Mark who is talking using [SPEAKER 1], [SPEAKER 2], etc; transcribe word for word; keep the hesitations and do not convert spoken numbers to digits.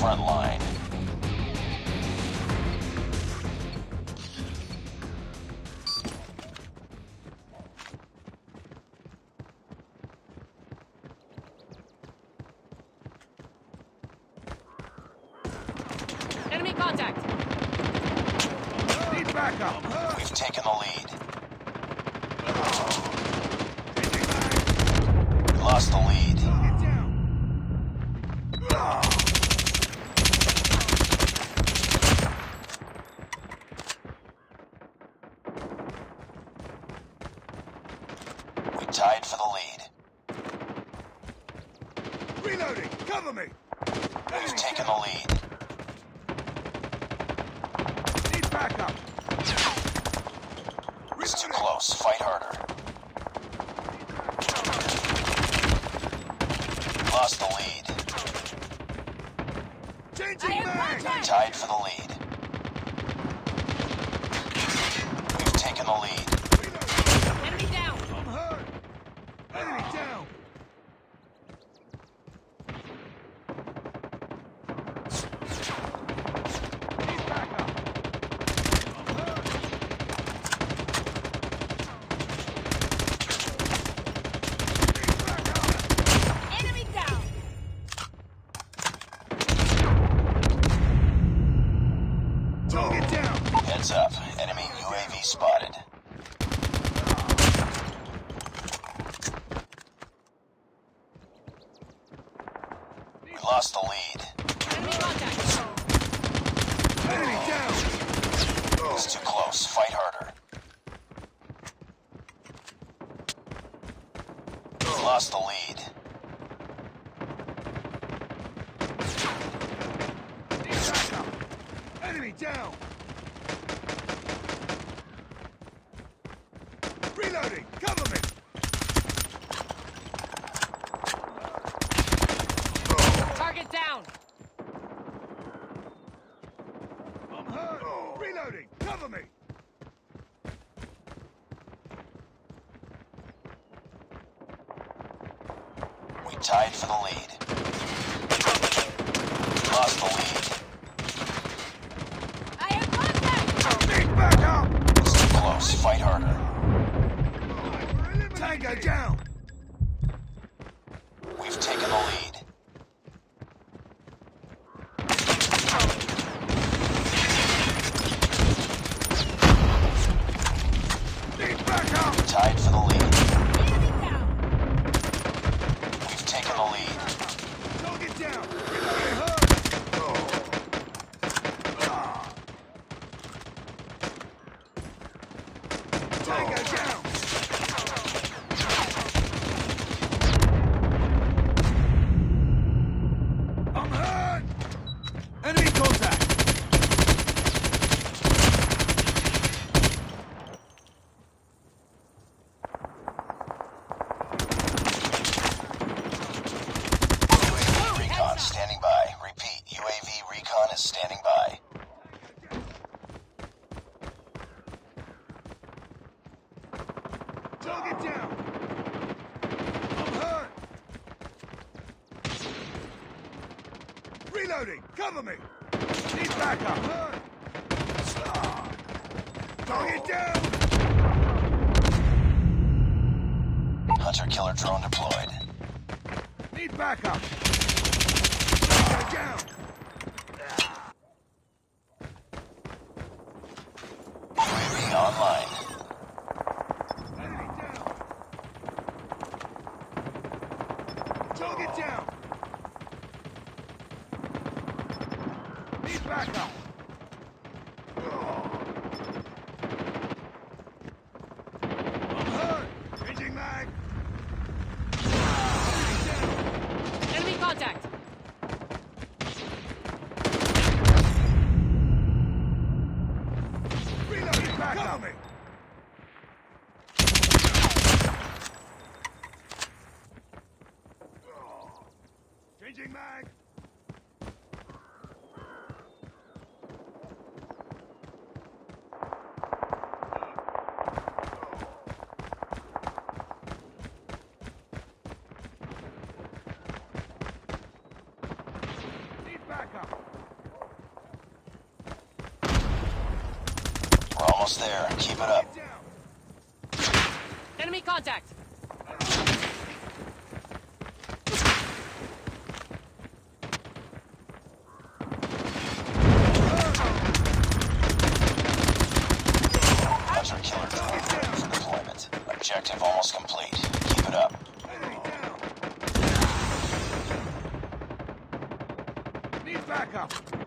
[SPEAKER 1] front line.
[SPEAKER 2] Enemy contact!
[SPEAKER 3] Need backup!
[SPEAKER 1] We've taken the lead. We lost the lead.
[SPEAKER 3] Get down!
[SPEAKER 1] We tied for the lead.
[SPEAKER 3] Reloading! Cover me!
[SPEAKER 1] We've taken the lead.
[SPEAKER 3] Need backup!
[SPEAKER 1] It's too close. Fight harder. We lost the lead.
[SPEAKER 3] Changing mag!
[SPEAKER 1] We tied for the lead. We've taken the lead.
[SPEAKER 2] Enemy down!
[SPEAKER 3] I'm hurt! Enemy down! Need backup! I'm hurt! Need backup!
[SPEAKER 2] Enemy down!
[SPEAKER 3] Target down!
[SPEAKER 1] Heads up. Enemy U A V spotted. We lost the lead.
[SPEAKER 2] Enemy contact!
[SPEAKER 3] Enemy down!
[SPEAKER 1] It's too close. Fight harder. We lost the lead.
[SPEAKER 3] Need backup! Enemy down! Reloading! Cover me!
[SPEAKER 2] Target down!
[SPEAKER 3] I'm hurt! Reloading! Cover me!
[SPEAKER 1] We tied for the lead. We lost the lead.
[SPEAKER 2] I have contact!
[SPEAKER 3] Need backup!
[SPEAKER 1] It's too close. Fight harder.
[SPEAKER 3] Tango down!
[SPEAKER 1] We've taken the lead.
[SPEAKER 3] Need backup!
[SPEAKER 1] Tied for the lead.
[SPEAKER 2] Enemy down!
[SPEAKER 1] We've taken the lead.
[SPEAKER 3] Target down! Reloading hurt! Tango down! I'm hurt! Enemy contact!
[SPEAKER 1] Recon standing by. Repeat. U A V recon is standing by.
[SPEAKER 3] Target down! I'm hurt! Reloading! Cover me! Need backup! Hurt! Target down!
[SPEAKER 1] Hunter killer drone deployed.
[SPEAKER 3] Need backup! Tango down!
[SPEAKER 1] U A V online.
[SPEAKER 3] Enemy down! Target down! Need backup! I'm hurt! Changing mag! Enemy down!
[SPEAKER 2] Enemy contact!
[SPEAKER 3] Reloading backup! Cover me! Changing mag! Need backup! backup.
[SPEAKER 1] We're almost there. Keep it up.
[SPEAKER 3] Get down.
[SPEAKER 2] Enemy contact.
[SPEAKER 1] Hunter killer drone ready for deployment. Objective almost complete. Keep it up.
[SPEAKER 3] Enemy down. Need backup.